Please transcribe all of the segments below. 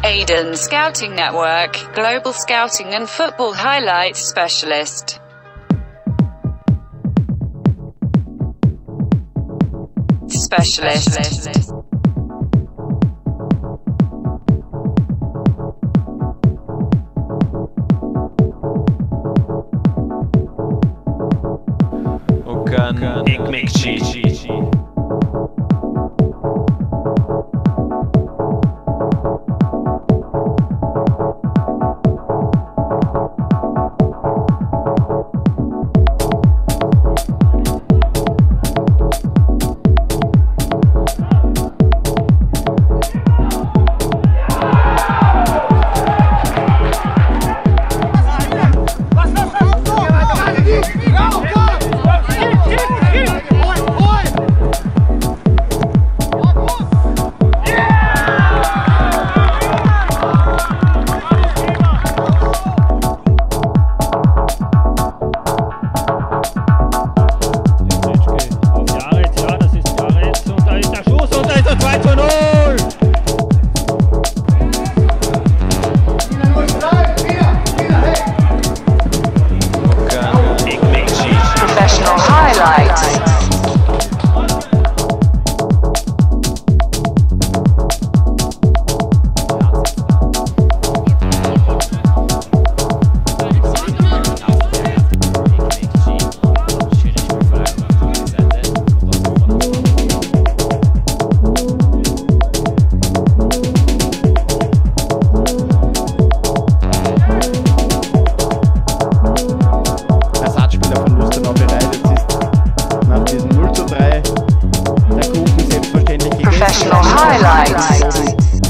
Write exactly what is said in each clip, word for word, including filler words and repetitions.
Aiden Scouting Network, Global Scouting and Football Highlights Specialist. Specialist. Okan Ekmekci. Professional highlights.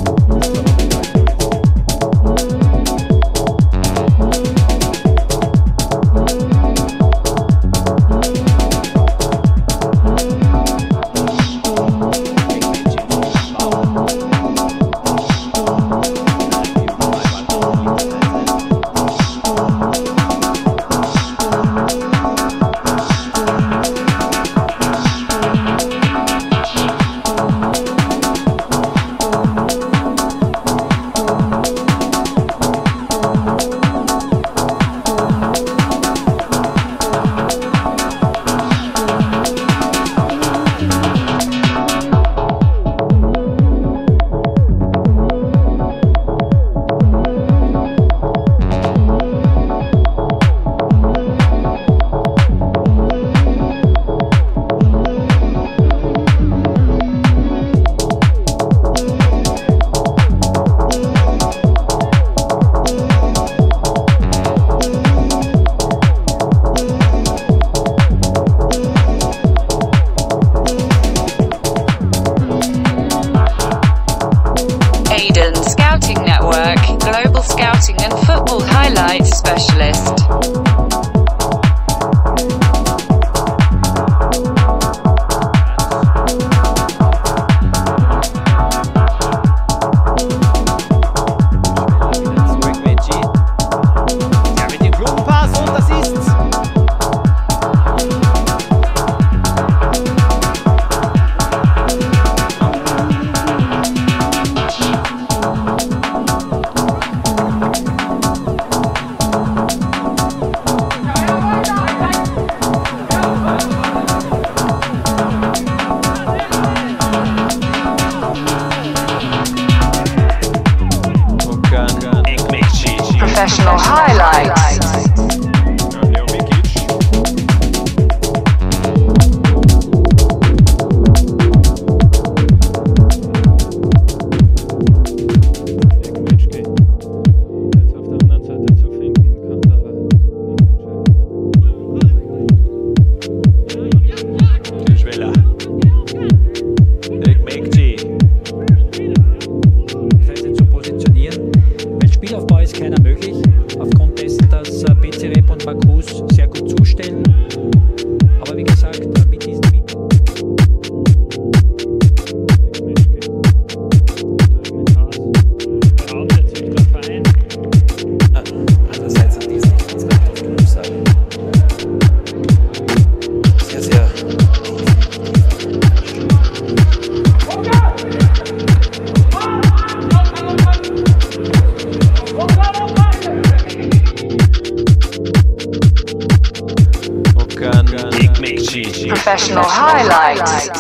Scouting Network, Global Scouting and Football Highlights Specialist. Professional highlights.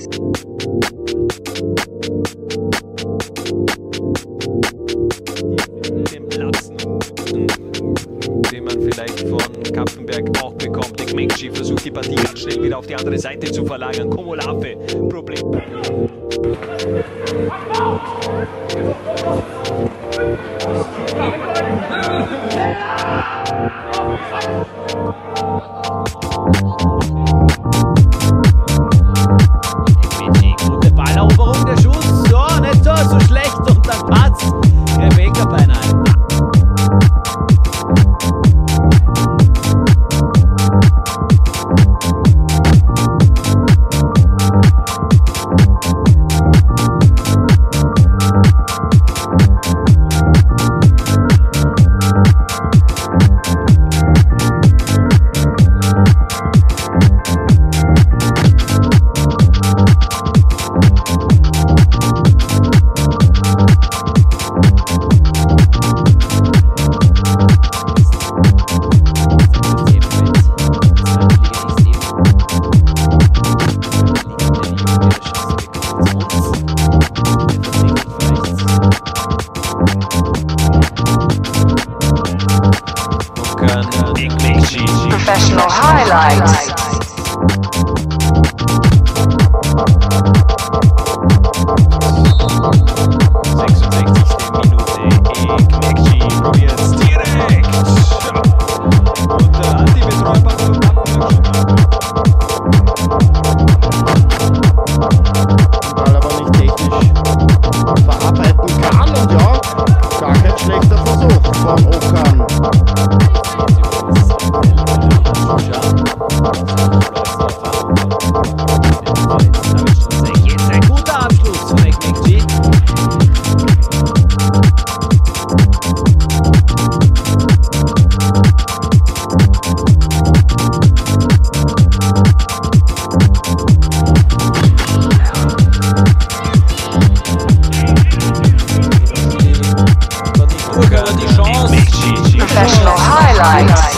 Den Platzen, den man vielleicht von Kapfenberg auch bekommt. Ekmekci versucht die Partie ganz schnell wieder auf die andere Seite zu verlagern. Komolave, Problem. Ekmekci, gute Balleroberung, der Schuss, so, nicht so, so schlecht und dann passt. Rebecca beinahe. Okan Ekmekci. Professional highlights. sechsundsechzigste Minute. Ekmekci probiert es direkt. Und der Anti-Betreuer macht vom Kapfenberg den Ball aber nicht technisch verarbeiten kann. Und ja, gar kein schlechter Versuch von Okan. Jetzt ein guter Abschluss von Ekmekci. Okan Ekmekci. Professional highlights.